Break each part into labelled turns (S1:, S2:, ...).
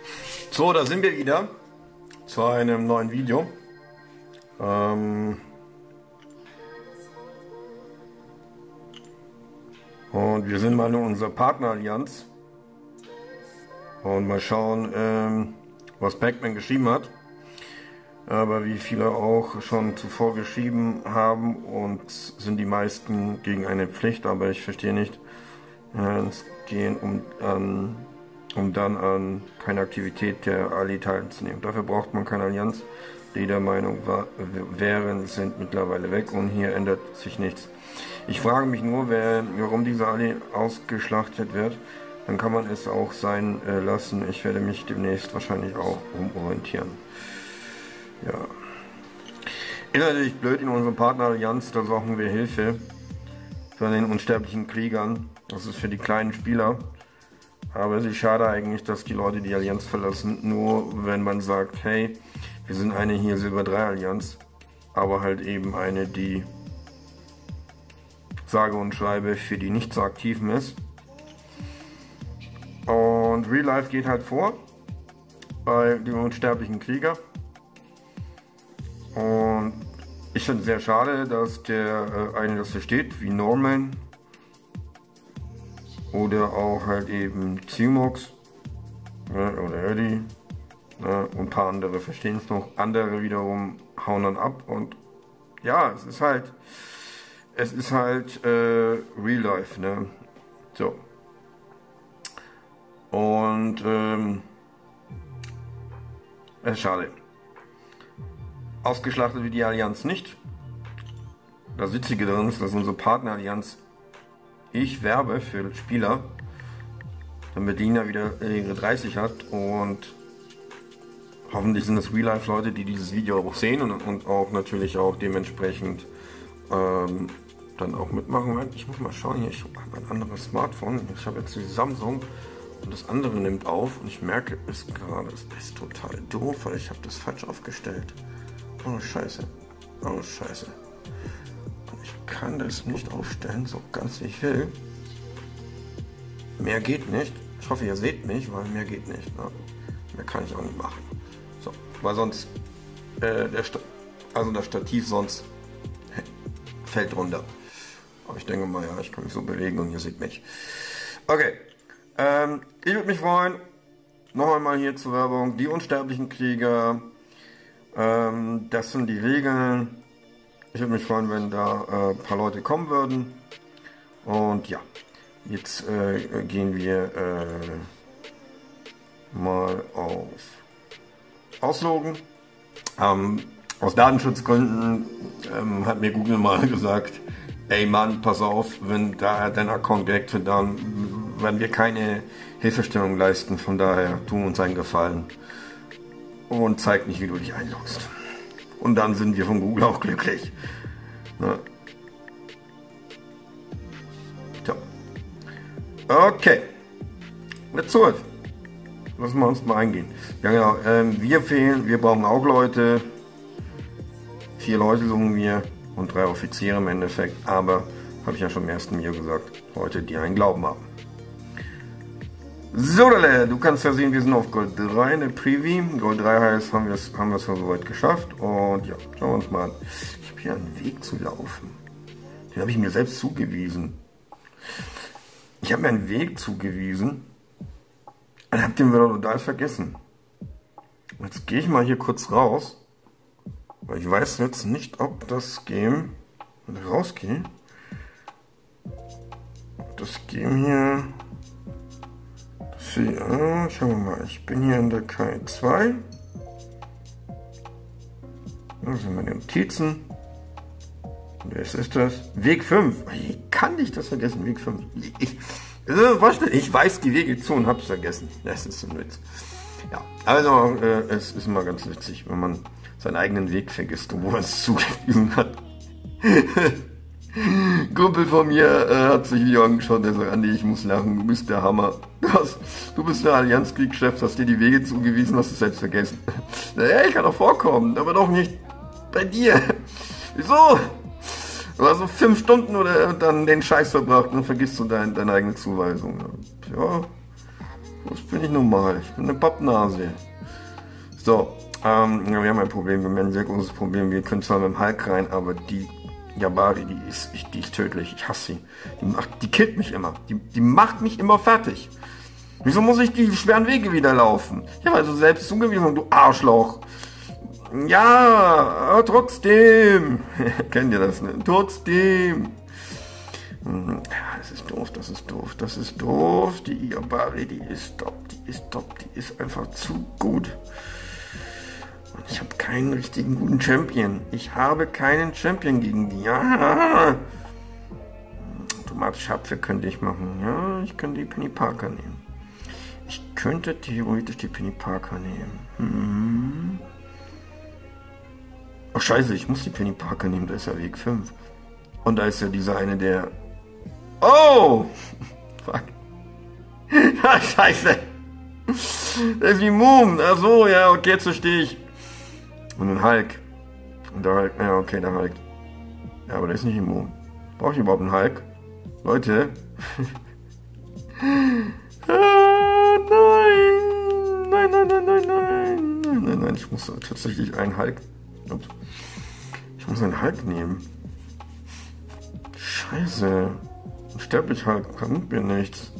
S1: So, da sind wir wieder zu einem neuen Video. Und wir sind mal in unserer Partnerallianz und mal schauen, was Pac-Man geschrieben hat. Aber wie viele auch schon zuvor geschrieben haben, und sind die meisten gegen eine Pflicht, aber ich verstehe nicht, es gehen um dann an keine Aktivität der Ali teilzunehmen. Dafür braucht man keine Allianz, die der Meinung wären, sind mittlerweile weg und hier ändert sich nichts. Ich frage mich nur, warum diese Ali ausgeschlachtet wird. Dann kann man es auch sein lassen. Ich werde mich demnächst wahrscheinlich auch umorientieren. Ja. Innerlich blöd in unserer Partnerallianz, da suchen wir Hilfe von den unsterblichen Kriegern. Das ist für die kleinen Spieler. Aber es ist schade eigentlich, dass die Leute die Allianz verlassen, nur wenn man sagt, hey, wir sind eine hier Silber 3 Allianz, aber halt eben eine, die sage und schreibe für die nicht so aktiven ist. Und Real Life geht halt vor bei den unsterblichen Krieger. Und ich finde es sehr schade, dass der eine das versteht, wie Norman oder auch halt eben Zimox, oder Eddie, und ein paar andere verstehen es noch. Andere wiederum hauen dann ab, und ja, es ist halt Real Life, ne? So. Und es ist schade. Ausgeschlachtet wird die Allianz nicht. Das Witzige daran ist, dass unsere Partnerallianz, ich werbe für Spieler, damit Lina wieder ihre 30 hat, und hoffentlich sind es Real-Life-Leute, die dieses Video auch sehen und auch natürlich auch dementsprechend dann auch mitmachen. Ich muss mal schauen hier, ich habe ein anderes Smartphone, ich habe jetzt die Samsung und das andere nimmt auf, und ich merke es gerade, es ist total doof, weil ich habe das falsch aufgestellt. Oh Scheiße, oh Scheiße. Und ich kann das nicht aufstellen, so ganz wie ich will. Mehr geht nicht. Ich hoffe, ihr seht mich, weil mehr geht nicht. Ne? Mehr kann ich auch nicht machen. So, weil sonst das Stativ sonst fällt runter. Aber ich denke mal, ja, ich kann mich so bewegen und ihr seht mich. Okay, ich würde mich freuen. Noch einmal hier zur Werbung. Die unsterblichen Krieger. Das sind die Regeln. Ich würde mich freuen, wenn da ein paar Leute kommen würden. Und ja, jetzt gehen wir mal auf Ausloggen. Aus Datenschutzgründen hat mir Google mal gesagt, ey Mann, pass auf, wenn da dein Account gehackt wird, dann werden wir keine Hilfestellung leisten. Von daher, tu uns einen Gefallen und zeig nicht, wie du dich einloggst. Und dann sind wir von Google auch glücklich. Ja. So. Okay. Let's do it. Lassen wir uns mal eingehen. Ja genau, wir brauchen auch Leute. 4 Leute suchen wir und 3 Offiziere im Endeffekt. Aber, habe ich ja schon im ersten Video gesagt, Leute, die einen Glauben haben. So, du kannst ja sehen, wir sind auf Gold 3 in der Preview. Gold 3 heißt, haben wir es schon soweit geschafft. Und ja, schauen wir uns mal an. Ich habe hier einen Weg zu laufen. Den habe ich mir selbst zugewiesen. Ich habe mir einen Weg zugewiesen. Und habe den wieder total vergessen. Jetzt gehe ich mal hier kurz raus. Weil ich weiß jetzt nicht, ob das Game, wenn ich rausgehe, ob das Game hier... Schauen wir mal, ich bin hier in der KI2. Da sind meine Notizen. Was ist das? Weg 5. Ich kann nicht das vergessen, Weg 5. Ich weiß die Wege zu und hab's vergessen. Das ist so ein Witz. Ja, also es ist immer ganz witzig, wenn man seinen eigenen Weg vergisst, wo man es zugewiesen hat. Kumpel von mir hat sich Video angeschaut, der sagt, Andi, ich muss lachen, du bist der Hammer. Du bist der Allianzkriegschef, hast dir die Wege zugewiesen, hast es selbst vergessen. Naja, ich kann doch vorkommen, aber doch nicht bei dir. Wieso? Du hast so 5 Stunden oder dann den Scheiß verbracht und vergisst du deine eigene Zuweisung. Ja, Das bin ich normal. Ich bin eine Pappnase. So, wir haben ein Problem. Wir haben ein sehr großes Problem. Wir können zwar mit dem Hulk rein, aber die Jabari, die ist tödlich. Ich hasse sie. Die killt mich immer. Die macht mich immer fertig. Wieso muss ich die schweren Wege wieder laufen? Ja, weil du selbst zugewiesen hast, du Arschloch. Ja, trotzdem. Kennt ihr das, ne? Trotzdem. Ja, das ist doof, das ist doof, das ist doof. Die Jabari, die ist top, die ist einfach zu gut. Und ich habe keinen richtigen guten Champion. Ich habe keinen Champion gegen die. Ja. Automatische Abwehr könnte ich machen. Ja, ich könnte die Penny Parker nehmen. Ich könnte theoretisch die Penny Parker nehmen. Ach scheiße, ich muss die Penny Parker nehmen, da ist ja Weg 5. Und da ist ja dieser eine, der... Oh! Fuck. Ah, scheiße. Das ist wie Moon. Ach so, ja, okay, jetzt verstehe ich. Und ein Hulk. Und der Hulk, ja, okay, der Hulk. Ja, aber der ist nicht immun. Brauche ich überhaupt einen Hulk? Leute. Nein, ich muss tatsächlich einen Hulk. Ups. Ich muss einen Hulk nehmen. Scheiße. Ein sterblich Hulk kann mir nichts.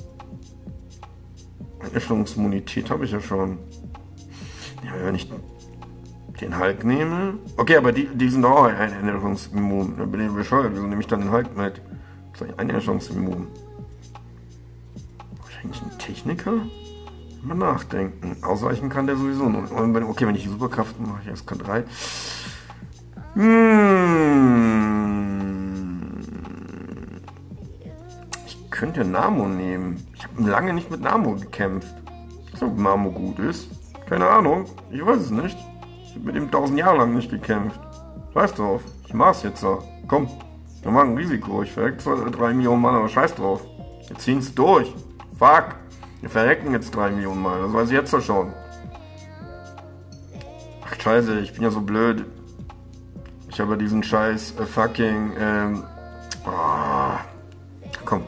S1: Einstellungsimmunität habe ich ja schon. Ja, wenn ich den Hulk nehme. Okay, aber die sind auch einstellungsimmun. Da bin ich bescheuert. Wieso nehme ich dann den Hulk mit? Das ist einstellungsimmun. Brauche ich eigentlich einen Techniker? Mal nachdenken. Ausweichen kann der sowieso nur. Okay, wenn ich die Superkraft mache, ich SK3. Ich könnte Namor nehmen. Ich habe lange nicht mit Namor gekämpft. Ich weiß, ob Namor gut ist. Keine Ahnung. Ich weiß es nicht. Ich habe mit ihm 1000 Jahre lang nicht gekämpft. Scheiß drauf. Ich mach's jetzt so. Komm. Wir machen ein Risiko. Ich verreck zwar 3 Millionen Mal, aber scheiß drauf. Wir ziehen's durch. Fuck. Wir verrecken jetzt 3 Millionen Mal. Das weiß ich jetzt schon. Ach scheiße, ich bin ja so blöd. Ich habe diesen scheiß fucking... Komm.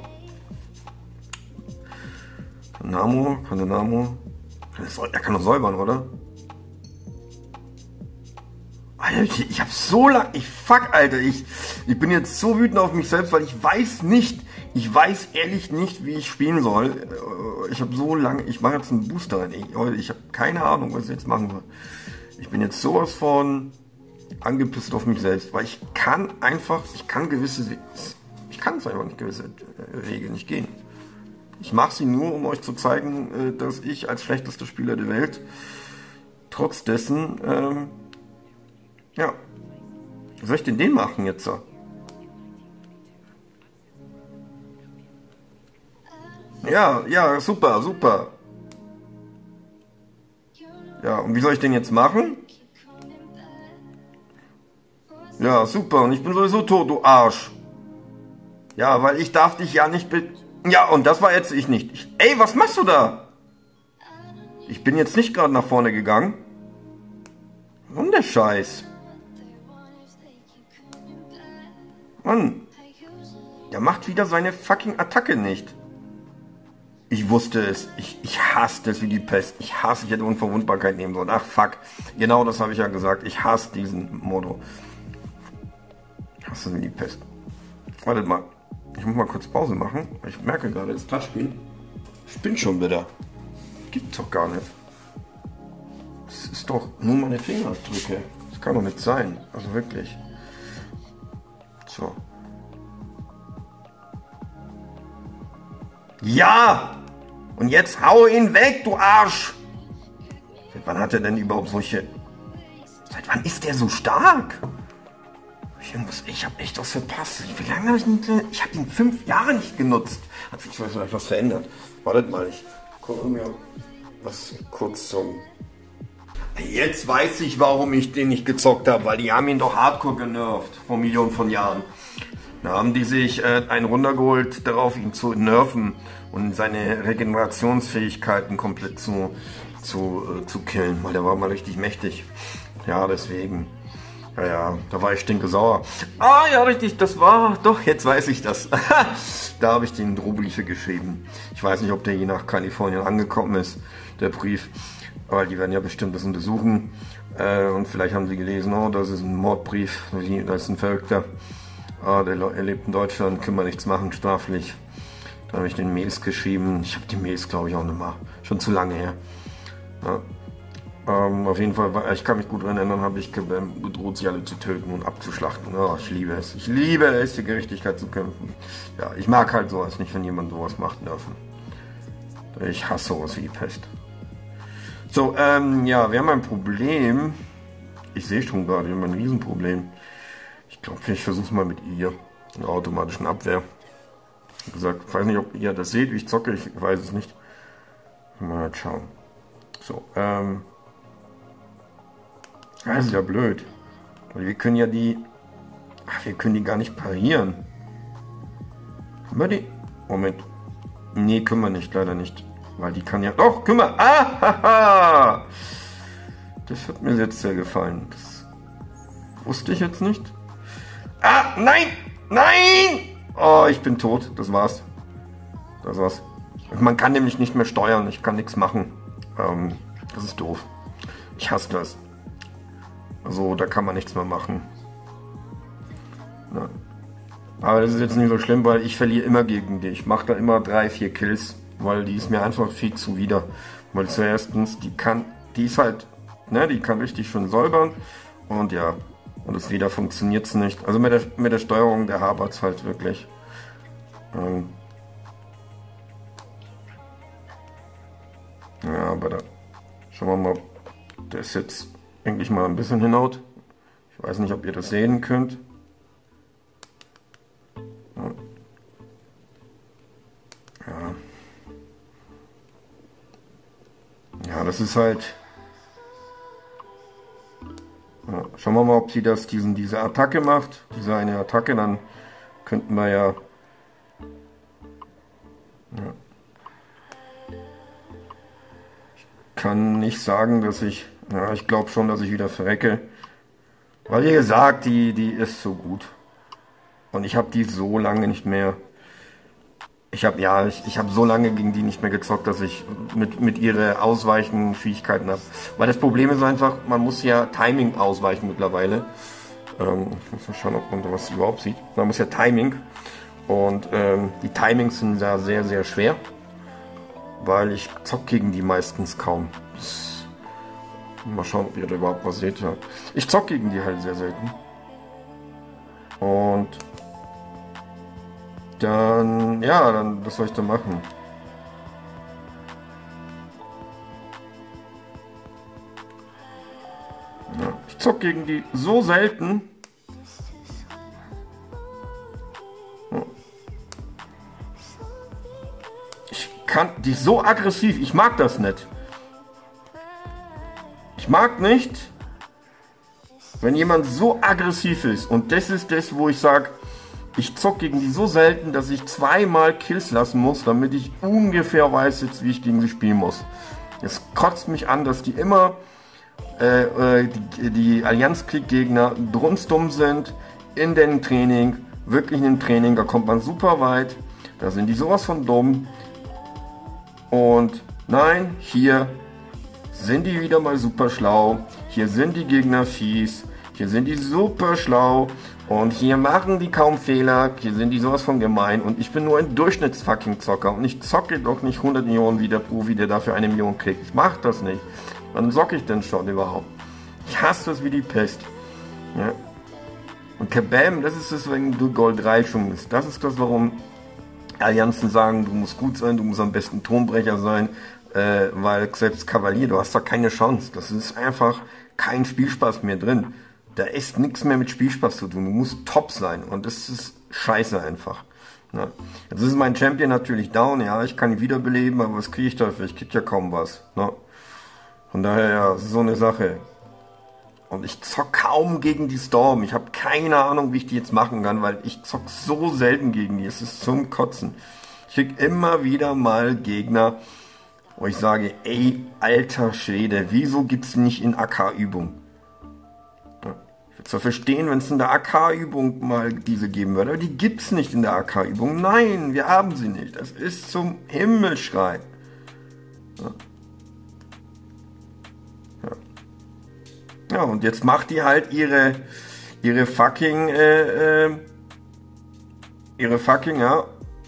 S1: Namor? Kann der Namor? Er kann doch säubern, oder? Alter, ich hab so lang... Fuck, Alter. Ich bin jetzt so wütend auf mich selbst, weil ich weiß ehrlich nicht, wie ich spielen soll. Ich habe so lange... Ich mache jetzt einen Booster rein. Ich habe keine Ahnung, was ich jetzt machen soll. Ich bin jetzt sowas von angepisst auf mich selbst, weil ich kann es einfach nicht gewisse Wege nicht gehen. Ich mache sie nur, um euch zu zeigen, dass ich als schlechtester Spieler der Welt trotz dessen, ja, wie soll ich denn den machen jetzt? Ja, super. Ja, und wie soll ich den jetzt machen? Ja, super, und ich bin sowieso tot, du Arsch. Ja, weil ich darf dich ja nicht Ja, und das war jetzt ich nicht. Ey, was machst du da? Ich bin jetzt nicht gerade nach vorne gegangen. Warum der Scheiß? Mann. Der macht wieder seine fucking Attacke nicht. Ich wusste es. Ich hasse es wie die Pest. Ich hätte Unverwundbarkeit nehmen sollen. Ach, fuck. Genau das habe ich ja gesagt. Ich hasse diesen Modo. Ich hasse es wie die Pest. Wartet mal. Ich muss mal kurz Pause machen. Ich merke gerade, das Touchscreen spinnt schon wieder. Gibt's doch gar nicht. Das ist doch nur meine Fingerabdrücke. Das kann doch nicht sein. Also wirklich. So. Ja! Und jetzt hau ihn weg, du Arsch! Seit wann hat er denn überhaupt solche... Seit wann ist der so stark? Ich habe echt was verpasst. Wie lange habe ich nicht... Ich habe ihn 5 Jahre nicht genutzt. Hat sich vielleicht was verändert. Wartet mal, ich gucke mir was kurz zum... Jetzt weiß ich, warum ich den nicht gezockt habe, weil die haben ihn doch hardcore genervt, vor Millionen von Jahren. Da haben die sich einen runtergeholt, darauf ihn zu nerven und seine Regenerationsfähigkeiten komplett zu killen, weil der war mal richtig mächtig. Ja, deswegen. Ja, ja, da war ich stinkesauer. Ah, ja, richtig, das war, doch, jetzt weiß ich das. Da habe ich den Drohbriefe geschrieben. Ich weiß nicht, ob der je nach Kalifornien angekommen ist, der Brief. Aber die werden ja bestimmt das untersuchen. Und vielleicht haben sie gelesen, oh, das ist ein Mordbrief, das ist ein Verrückter. Ah, er lebt in Deutschland, können wir nichts machen, straflich. Da habe ich den Mails geschrieben. Ich habe die Mails, glaube ich, auch nicht mal. Schon zu lange her. Ja. Auf jeden Fall, ich kann mich gut daran erinnern, habe ich gedroht, sie alle zu töten und abzuschlachten. Oh, ich liebe es. Ich liebe es, die Gerechtigkeit zu kämpfen. Ja, ich mag halt sowas nicht, wenn jemand sowas macht dürfen. Ich hasse sowas wie die Pest. So, ja, wir haben ein Problem. Ich sehe schon gerade, wir haben ein Riesenproblem. Ich glaube, ich versuche es mal mit ihr. Einer automatischen Abwehr. Wie gesagt, ich weiß nicht, ob ihr das seht, wie ich zocke, ich weiß es nicht. Mal schauen. So, das ist ja blöd. Weil wir können ja die... Ach, wir können die gar nicht parieren. Können wir die... Moment. Nee, können wir nicht, leider nicht. Weil die kann ja... Doch, können wir! Ah, haha! Das hat mir jetzt sehr gefallen. Das wusste ich jetzt nicht. Ah, nein! Nein! Oh, ich bin tot. Das war's. Das war's. Man kann nämlich nicht mehr steuern. Ich kann nichts machen. Das ist doof. Ich hasse das. Also, da kann man nichts mehr machen. Ja. Aber das ist jetzt nicht so schlimm, weil ich verliere immer gegen die. Ich mache da immer 3, 4 Kills, weil die ist mir einfach viel zuwider. Weil zuerstens, die ist halt, ne, die kann richtig schön säubern. Und ja, und das wieder funktioniert es nicht. Also mit der Steuerung, der hapert es halt wirklich. Ja, aber da schauen wir mal, ob das jetzt endlich mal ein bisschen hinhaut. Ich weiß nicht, ob ihr das sehen könnt. Ja. Ja, das ist halt... Ja, schauen wir mal, ob sie diese Attacke macht. Diese eine Attacke, dann könnten wir ja... Ja. Ich kann nicht sagen, dass ich... Ja, ich glaube schon, dass ich wieder verrecke. Weil, wie gesagt, die ist so gut. Und ich habe die so lange nicht mehr... Ich habe so lange gegen die nicht mehr gezockt, dass ich mit ihre Ausweichen-Fähigkeiten habe. Weil das Problem ist einfach, man muss ja Timing ausweichen mittlerweile. Ich muss mal schauen, ob man da was überhaupt sieht. Man muss ja Timing. Und die Timings sind da sehr, sehr schwer. Weil ich zock gegen die meistens kaum. Mal schauen, ob ihr da überhaupt was seht. Ja. Ich zock gegen die halt sehr selten. Und dann, ja, was soll ich da machen? Ja, ich zock gegen die so selten. Die ist so aggressiv, ich mag das nicht. Ich mag nicht, wenn jemand so aggressiv ist. Und das ist das, wo ich sage, ich zock gegen die so selten, dass ich 2-mal Kills lassen muss, damit ich ungefähr weiß jetzt, wie ich gegen sie spielen muss. Es kotzt mich an, dass die immer die Allianz-Krieg-Gegner drunstumm sind in dem Training, wirklich in dem Training, da kommt man super weit, da sind die sowas von dumm. Und nein, hier sind die wieder mal super schlau, hier sind die Gegner fies, hier sind die super schlau und hier machen die kaum Fehler, hier sind die sowas von gemein und ich bin nur ein Durchschnitts-Fucking-Zocker und ich zocke doch nicht 100 Millionen wie der Profi, der dafür 1 Million kriegt. Ich mach das nicht. Wann zocke ich denn schon überhaupt? Ich hasse das wie die Pest. Ja. Und Kabam, das ist das, wenn du Gold 3 schon bist. Das ist das, warum Allianzen sagen, du musst gut sein, du musst am besten Tonbrecher sein, weil selbst Kavalier, du hast da keine Chance. Das ist einfach kein Spielspaß mehr drin. Da ist nichts mehr mit Spielspaß zu tun. Du musst top sein und das ist scheiße einfach. Ja. Jetzt ist mein Champion natürlich down, ja, ich kann ihn wiederbeleben, aber was kriege ich dafür? Ich kriege ja kaum was. Ne? Von daher, ja, das ist so eine Sache. Und ich zock kaum gegen die Storm. Ich habe keine Ahnung, wie ich die jetzt machen kann, weil ich zock so selten gegen die. Es ist zum Kotzen. Ich krieg immer wieder mal Gegner, wo ich sage, ey, alter Schwede, wieso gibt's nicht in AK-Übung? Ja, Zu verstehen, wenn es in der AK-Übung mal diese geben würde. Aber die gibt es nicht in der AK-Übung. Nein, wir haben sie nicht. Das ist zum Himmelschrei. Ja. Ja, und jetzt macht die halt ihre fucking, ja.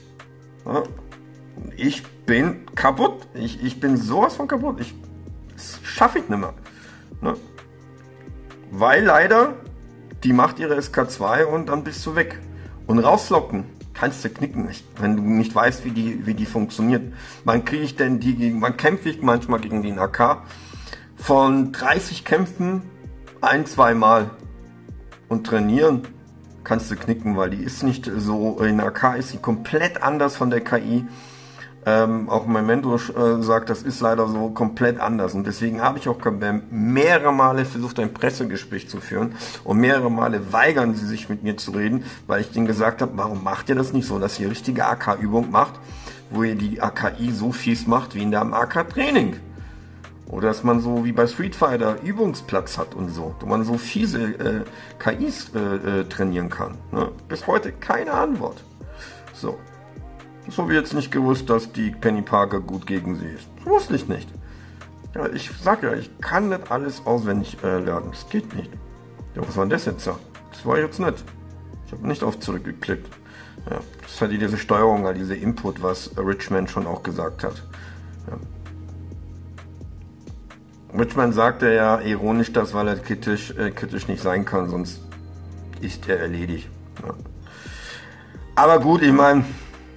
S1: Ich bin kaputt. Ich bin sowas von kaputt. Das schaffe ich nicht mehr. Ne? Weil leider, die macht ihre SK2 und dann bist du weg. Und rauslocken kannst du knicken nicht, wenn du nicht weißt, wie die funktioniert. Wann kriege ich denn die gegen, wann kämpfe ich manchmal gegen den AK? Von 30 Kämpfen 1-2 Mal. Und trainieren kannst du knicken, weil die ist nicht so, in AK ist sie komplett anders von der KI. Auch mein Mentor sagt, das ist leider so komplett anders. Und deswegen habe ich auch mehrere Male versucht, ein Pressegespräch zu führen. Und mehrere Male weigern sie sich mit mir zu reden, weil ich denen gesagt habe, warum macht ihr das nicht so, dass ihr richtige AK-Übung macht, wo ihr die AKI so fies macht wie in der AK-Training. Oder dass man so wie bei Street Fighter Übungsplatz hat und so, wo man so fiese KIs trainieren kann. Ne? Bis heute keine Antwort. So. Das habe ich jetzt nicht gewusst, dass die Penny Parker gut gegen sie ist. Das wusste ich nicht. Ja, ich sag ja, ich kann nicht alles auswendig lernen. Das geht nicht. Ja, was war denn das jetzt? Das war jetzt nicht. Ich habe nicht auf zurückgeklickt. Ja, das ist halt diese Steuerung, diese Input, was Richman schon auch gesagt hat. Ja. Richman sagte ja ironisch das, weil er kritisch nicht sein kann, sonst ist er erledigt. Ja. Aber gut, ich meine,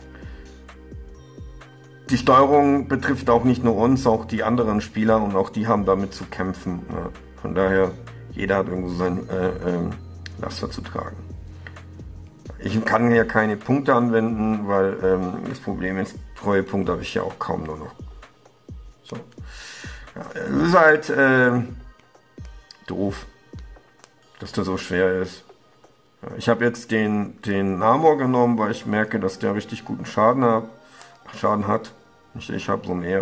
S1: die Steuerung betrifft auch nicht nur uns, auch die anderen Spieler und auch die haben damit zu kämpfen. Ja. Von daher, jeder hat irgendwo sein Laster zu tragen. Ich kann hier keine Punkte anwenden, weil das Problem ist, Treuepunkte habe ich ja auch kaum nur noch. So. Ja, es ist halt doof, dass das so schwer ist. Ja, ich habe jetzt den Namor genommen, weil ich merke, dass der richtig guten Schaden hat. Ich habe so mehr.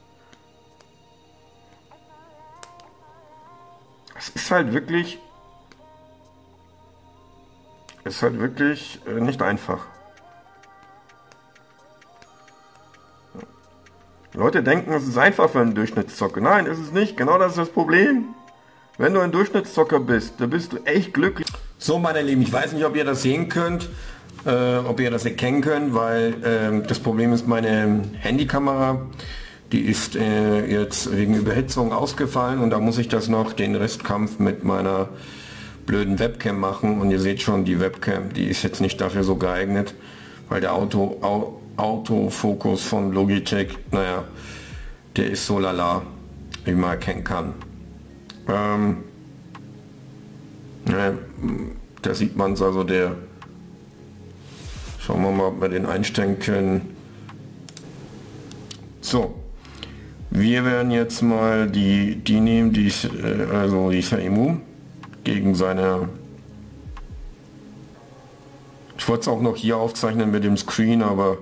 S1: Es ist halt wirklich nicht einfach. Die Leute denken, es ist einfach für einen Durchschnittszocker. Nein, ist es nicht. Genau das ist das Problem. Wenn du ein Durchschnittszocker bist, dann bist du echt glücklich. So, meine Lieben, ich weiß nicht, ob ihr das sehen könnt, ob ihr das erkennen könnt, weil das Problem ist, meine Handykamera, die ist jetzt wegen Überhitzung ausgefallen und da muss ich das noch, den Restkampf mit meiner blöden Webcam machen. Und ihr seht schon, die Webcam, die ist jetzt nicht dafür so geeignet, weil der Autofokus von Logitech, naja, der ist so lala, wie man erkennen kann. Ja, da sieht man es, also der, schauen wir mal, ob wir den einstellen können. So, wir werden jetzt mal die nehmen, also die Saimu gegen seine. Ich wollte es auch noch hier aufzeichnen mit dem Screen, aber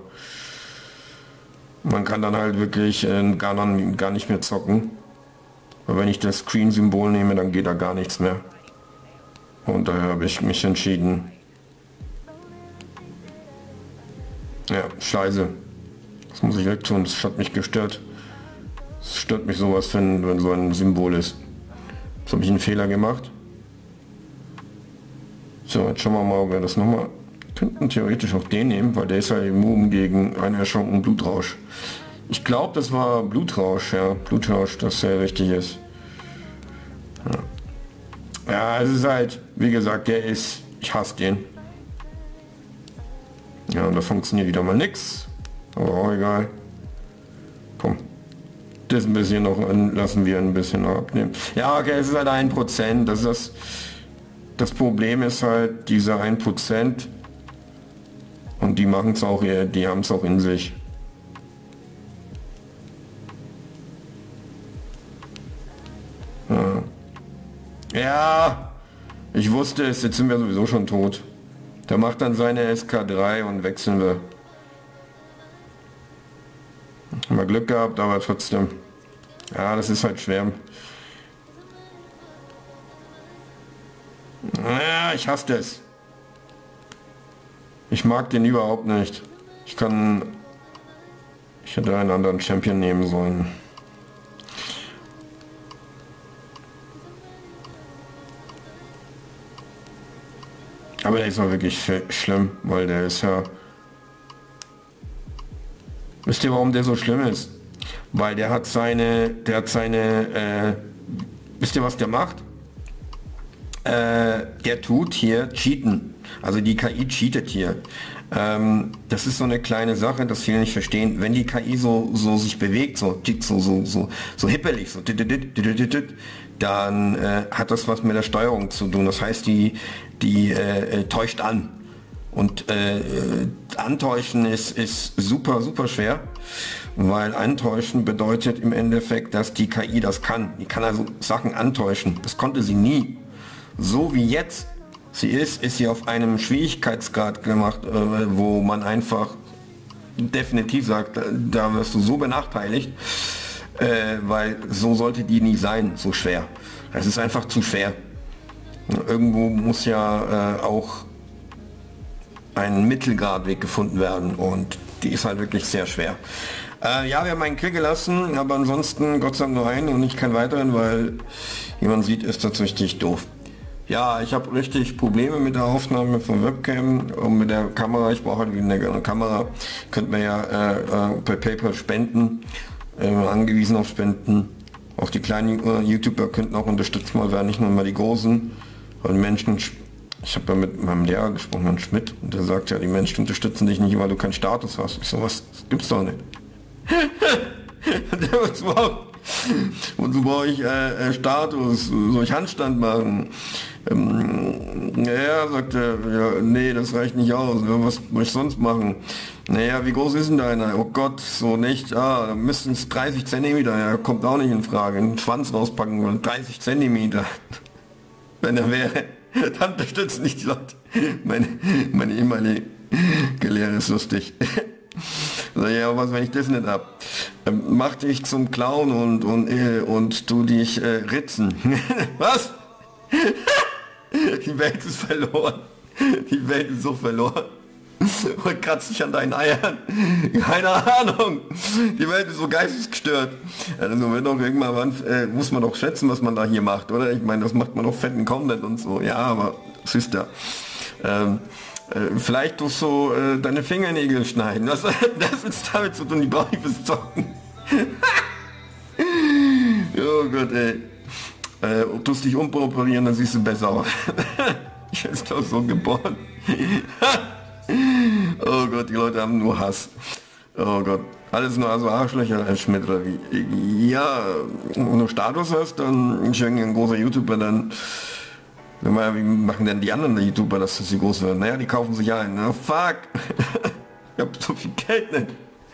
S1: man kann dann halt wirklich gar nicht mehr zocken. Weil wenn ich das Screen-Symbol nehme, dann geht da gar nichts mehr. Und daher habe ich mich entschieden. Ja, scheiße. Das muss ich wegtun, das hat mich gestört. Es stört mich sowas, wenn so ein Symbol ist. Jetzt habe ich einen Fehler gemacht. So, jetzt schauen wir mal, ob wir das nochmal... Könnten theoretisch auch den nehmen, weil der ist ja immun gegen einen erschrockenen Blutrausch. Ich glaube, das war Blutrausch, ja. Blutrausch, dass der richtig ist. Ja. Ja, es ist halt, wie gesagt, der ist... Ich hasse den. Ja, und da funktioniert wieder mal nichts. Aber auch egal. Komm. Das ein bisschen noch lassen wir ein bisschen abnehmen. Ja, okay, es ist halt 1%. Das Problem ist halt diese 1%. Und die machen es auch, die haben es auch in sich. Ja. Ja, ich wusste es, jetzt sind wir sowieso schon tot. Der macht dann seine SK3 und wechseln wir. Haben wir Glück gehabt, aber trotzdem. Ja, das ist halt schwer. Ja, ich hasse das. Ich mag den überhaupt nicht. Ich hätte einen anderen Champion nehmen sollen. Aber der ist auch wirklich schlimm, weil der ist ja... Wisst ihr, warum der so schlimm ist? Weil wisst ihr, was der macht? Der tut hier cheaten. Also die KI cheatet hier. Das ist so eine kleine Sache, das viele nicht verstehen. Wenn die KI so sich bewegt, so hippelig, so, dann hat das was mit der Steuerung zu tun. Das heißt, die täuscht an. Und antäuschen ist super, super schwer, weil antäuschen bedeutet im Endeffekt, dass die KI das kann. Die kann also Sachen antäuschen. Das konnte sie nie. So wie jetzt sie ist sie auf einem Schwierigkeitsgrad gemacht, wo man einfach definitiv sagt, da wirst du so benachteiligt, weil so sollte die nie sein, so schwer. Es ist einfach zu schwer. Irgendwo muss ja auch ein Mittelgradweg gefunden werden und die ist halt wirklich sehr schwer. Ja, wir haben einen Kill gelassen, aber ansonsten Gott sei Dank nur einen und nicht keinen weiteren, weil wie man sieht, ist das richtig doof. Ja, ich habe richtig Probleme mit der Aufnahme von Webcam und mit der Kamera. Ich brauche halt eine Kamera. Könnt mir ja per PayPal spenden, angewiesen auf Spenden. Auch die kleinen YouTuber könnten auch unterstützt mal werden, nicht nur mal die großen. Weil Menschen, ich habe ja mit meinem Lehrer gesprochen, Herrn Schmidt, und der sagt ja, die Menschen unterstützen dich nicht, weil du keinen Status hast. Ich so, was gibt's doch nicht. Wozu brauche ich Status? Soll ich Handstand machen? Ja, sagt er, ja, nee, das reicht nicht aus. Was soll ich sonst machen? Naja, wie groß ist denn deiner? Oh Gott, so nicht. Ah, dann müssten es 30 Zentimeter. Ja, kommt auch nicht in Frage. Einen Schwanz rauspacken und 30 Zentimeter. Wenn er wäre, dann unterstützen nicht die Leute. Meine ehemalige Lehre ist lustig. Ja, was, wenn ich das nicht hab? Mach dich zum Clown und tu dich ritzen. Was? Die Welt ist verloren. Die Welt ist so verloren. Und kratzt dich an deinen Eiern. Keine Ahnung. Die Welt ist so geistesgestört. Also wenn doch irgendwann muss man doch schätzen, was man da hier macht, oder? Ich meine, das macht man doch fetten Content und so. Ja, aber es ist ja. Vielleicht durch so deine Fingernägel schneiden. Das ist damit zu tun, die brauche ich fürs Zocken. Oh Gott, ey. Ob du dich umoperieren, dann siehst du besser aus. Ich bin doch so geboren. Oh Gott, die Leute haben nur Hass. Oh Gott. Alles nur also Arschlöcher, Herr Schmidt, oder wie? Ja, wenn du Status hast, dann ist ein großer YouTuber, dann... Wie machen denn die anderen YouTuber, dass sie groß werden? Naja, die kaufen sich ein. Na, fuck! Ich hab so viel Geld nicht.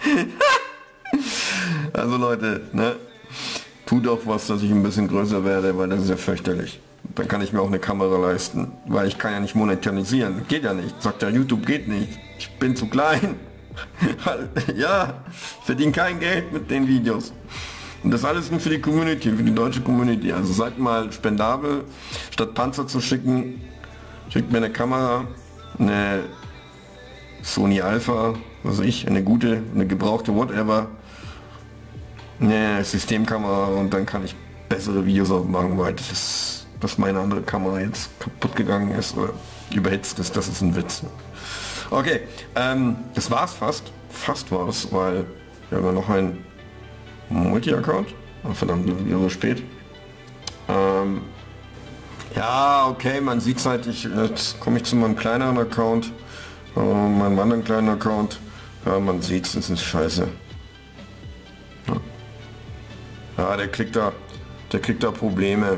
S1: Also Leute, ne? Tut doch was, dass ich ein bisschen größer werde, weil das ist ja fürchterlich. Dann kann ich mir auch eine Kamera leisten, weil ich kann ja nicht monetarisieren. Geht ja nicht. Sagt ja, YouTube geht nicht. Ich bin zu klein. Ja, ich verdiene kein Geld mit den Videos. Und das alles nur für die Community, für die deutsche Community. Also seid mal spendabel. Statt Panzer zu schicken, schickt mir eine Kamera, eine Sony Alpha, was weiß ich, eine gute, eine gebrauchte, whatever. Eine Systemkamera und dann kann ich bessere Videos auch machen, weil das ist, dass meine andere Kamera jetzt kaputt gegangen ist oder überhitzt ist, das ist ein Witz. Okay, das war's fast. Fast war es, weil wir haben ja noch ein Multi-Account. Oh, verdammt, wieder so spät. Ja, okay, man sieht halt, jetzt komme ich zu meinem kleineren Account, meinem anderen kleinen Account. Ja, man sieht es ist scheiße. Ja, der kriegt da Probleme.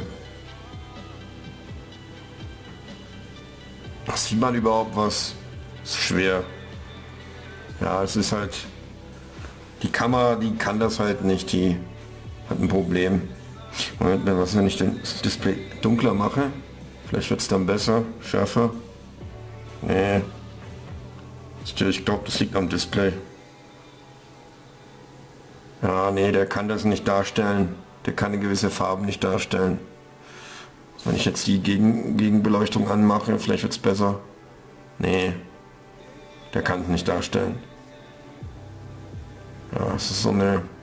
S1: Sieht man überhaupt was? Ist schwer. Ja, es ist halt... Die Kamera, die kann das halt nicht, die hat ein Problem. Moment, was, wenn ich das Display dunkler mache? Vielleicht wird es dann besser, schärfer. Nee. Ich glaube, das liegt am Display. Ja, nee, der kann das nicht darstellen. Der kann eine gewisse Farbe nicht darstellen. Wenn ich jetzt die Gegenbeleuchtung anmache, vielleicht wird es besser. Nee, der kann es nicht darstellen. Ja, es ist so eine